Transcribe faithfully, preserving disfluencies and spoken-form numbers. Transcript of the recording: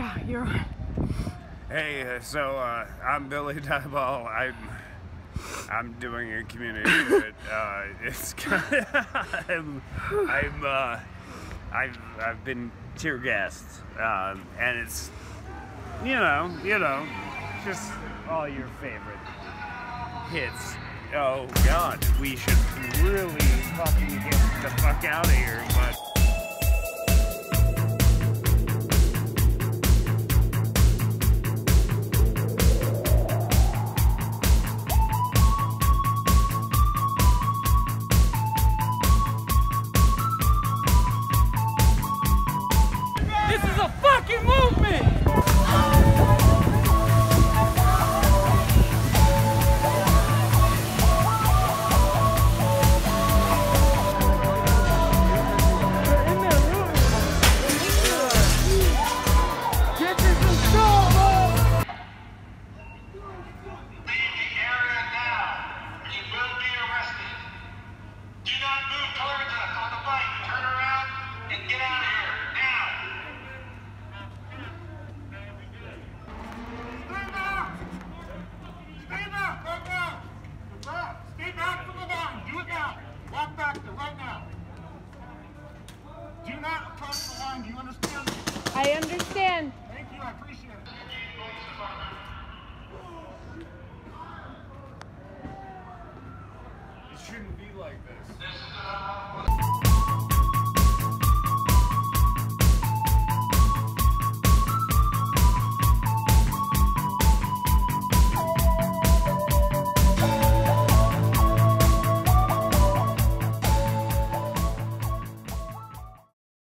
Yeah, you're on. Hey, uh, so uh, I'm Billy Dieball. I'm I'm doing a community, but uh, it's kind of, I'm I'm uh, I've I've been tear gassed, uh, and it's you know you know just all your favorite hits. Oh God, we should really fucking get the fuck out of here, but. This is a fucking movement! Walk back there right now. Do not cross the line. Do you understand? I understand. Thank you. I appreciate it. It shouldn't be like this. This is